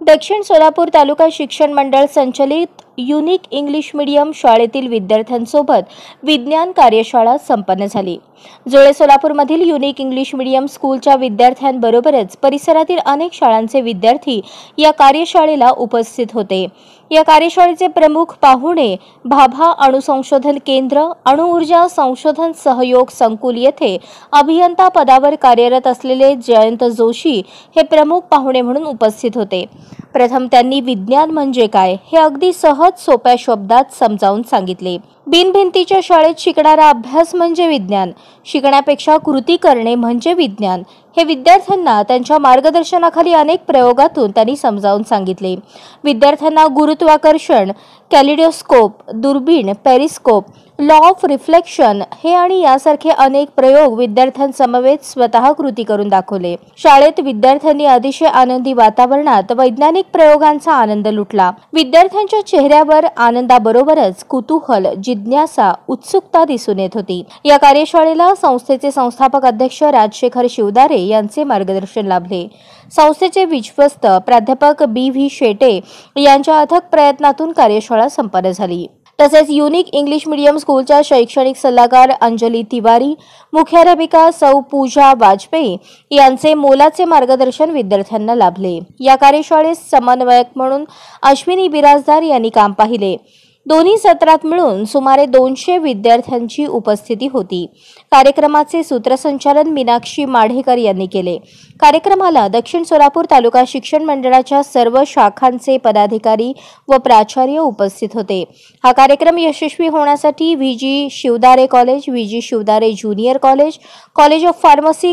दक्षिण सोलापूर तालुका शिक्षण मंडळ संचलित युनिक इंग्लिश मीडियम शाळेतील विद्यार्थ्यांसोबत विज्ञान कार्यशाळा संपन्न झाली। जोळे सोलापूरमधील युनिक इंग्लिश मीडियम स्कूलच्या विद्यार्थ्यांबरोबरच परिसरातील अनेक शाळांचे विद्यार्थी या कार्यशाळेला उपस्थित होते। या कार्यशाळेचे प्रमुख पाहुणे भाभा अणुसंशोधन केंद्र, अणुऊर्जा संशोधन सहयोग संकुल येथे अभियंता पदावर कार्यरत असलेले जयंत जोशी हे प्रमुख पाहुणे म्हणून उपस्थित होते। प्रथम त्यांनी विज्ञान म्हणजे काय हे अगदी सहज सोप्या शब्दात समजावून सांगितले। बिनभिंतीच्या शाळेत शिकणारा अभ्यास म्हणजे विज्ञान, शिकण्यापेक्षा कृती करणे म्हणजे विज्ञान हे विद्यार्थ्यांना त्यांच्या मार्गदर्शनाखाली अनेक प्रयोगातून त्यांनी समजावून सांगितले। विद्यार्थ्यांना गुरुत्वाकर्षण, कॅलिडोस्कोप, दुर्बीण, पेरिस्कोप, लॉ ऑफ रिफ्लेक्शन हे आणि यासारखे अनेक प्रयोग विद्यार्थ्यांसमवेत स्वतः कृती करून दाखवले। शाळेत विद्यार्थ्यांनी अतिशय आनंदी वातावरणात वैज्ञानिक प्रयोगांचा आनंद लुटला। विद्यार्थ्यांच्या चेहऱ्यावर आनंदाबरोबरच कुतूहल, जिज्ञासा, उत्सुकता दिसून येत होती। या कार्यशाळेला संस्थेचे संस्थापक अध्यक्ष राजशेखर शिवदारे यांचे मार्गदर्शन लाभले। संस्थेचे विश्वस्त प्राध्यापक बी.व्ही. शेटे यांच्या अथक प्रयत्नातून कार्यशाळा संपन्न झाली। तसेच युनिक इंग्लिश मीडियम स्कूलच्या शैक्षणिक सल्लागार अंजली तिवारी, मुख्याध्यापिका सौ पूजा वाजपेयी यांचे मोलाचे मार्गदर्शन विद्यार्थ्यांना लाभले। या कार्यशाळेस समन्वयक म्हणून अश्विनी बिराजदार यांनी काम पाहिले। दोन्ही सत्रात मिळून सुमारे 200 विद्यार्थ्यांची उपस्थिती होती। कार्यक्रमाचे सूत्रसंचालन मीनाक्षी माढेकर यांनी केले। कार्यक्रमाला दक्षिण सोलापूर तालुका शिक्षण मंडळाच्या सर्व शाखांचे पदाधिकारी व प्राचार्य उपस्थित होते। हा कार्यक्रम यशस्वी होण्यासाठी V G. Shivdare college, V G. Shivdare junior college, college of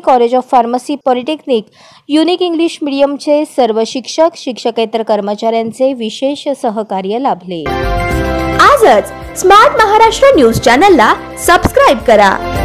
pharmacy polytechnic, unique English मीडियमचे सर्व शिक्षक, शिक्षकेतर कर्मचाऱ्यांचे विशेष सहकार्य लाभले। आजच स्मार्ट महाराष्ट्र न्यूज चॅनलला सबस्क्राइब करा।